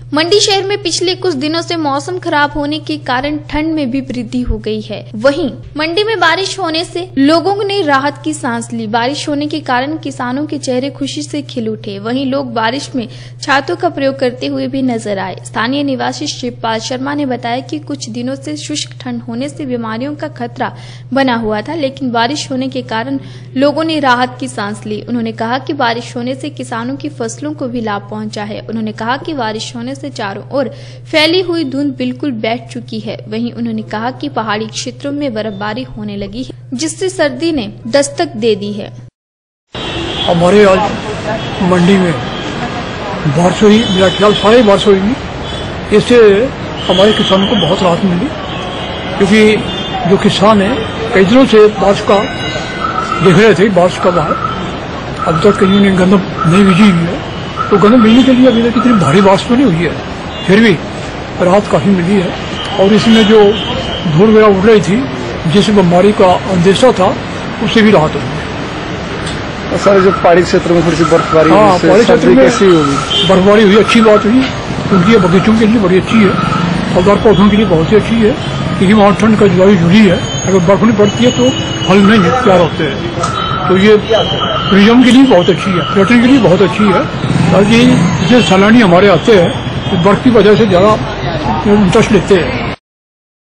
मंडी शहर में पिछले कुछ दिनों से मौसम खराब होने के कारण ठंड में भी वृद्धि हो गई है। वहीं मंडी में बारिश होने से लोगों ने राहत की सांस ली। बारिश होने के कारण किसानों के चेहरे खुशी से खिल उठे। वहीं लोग बारिश में छातों का प्रयोग करते हुए भी नजर आए। स्थानीय निवासी शिवपाल शर्मा ने बताया कि कुछ दिनों से शुष्क ठंड होने से बीमारियों का खतरा बना हुआ था, लेकिन बारिश होने के कारण लोगों ने राहत की सांस ली। उन्होंने कहा कि बारिश होने से किसानों की फसलों को भी लाभ पहुंचा है। उन्होंने कहा कि बारिश होने से चारों ओर फैली हुई धुंध बिल्कुल बैठ चुकी है। वहीं उन्होंने कहा कि पहाड़ी क्षेत्रों में बर्फबारी होने लगी है, जिससे सर्दी ने दस्तक दे दी है। हमारे आज मंडी में बारिश हुई, मेरा ख्याल सारी बारिश हुई। इससे हमारे किसानों को बहुत राहत मिली, क्योंकि जो किसान है कई दिनों से बारिश का देख रहे थे, बारिश कब आए। अब तक कहीं ने गंदम नहीं बीजी हुई है, तो गंदम मिलने के लिए अभी तक इतनी भारी बारिश तो नहीं हुई है, फिर भी राहत काफी मिली है। और इसमें जो धूल वगैरह उड़ रही थी, जिस बीमारी का अंदेशा था, उससे भी राहत हुई है। सर, जो पहाड़ी क्षेत्र में थोड़ी सी बर्फबारी पहाड़ी क्षेत्र में कैसी होगी? बर्फबारी हुई, अच्छी बात हुई, क्योंकि ये बगीचों के लिए बड़ी अच्छी है और पेड़ पौधों के लिए बहुत ही अच्छी है, क्योंकि वहाँ ठंड का जलवायु जुड़ी है। अगर बर्फ नहीं पड़ती है तो फल नहीं तैयार होते हैं। तो ये टूरिज्म के लिए बहुत अच्छी है, पर्यटन के लिए बहुत अच्छी है, ताकि जो सैलानी हमारे आते हैं बर्फ की वजह से ज्यादा इंटरेस्ट लेते हैं।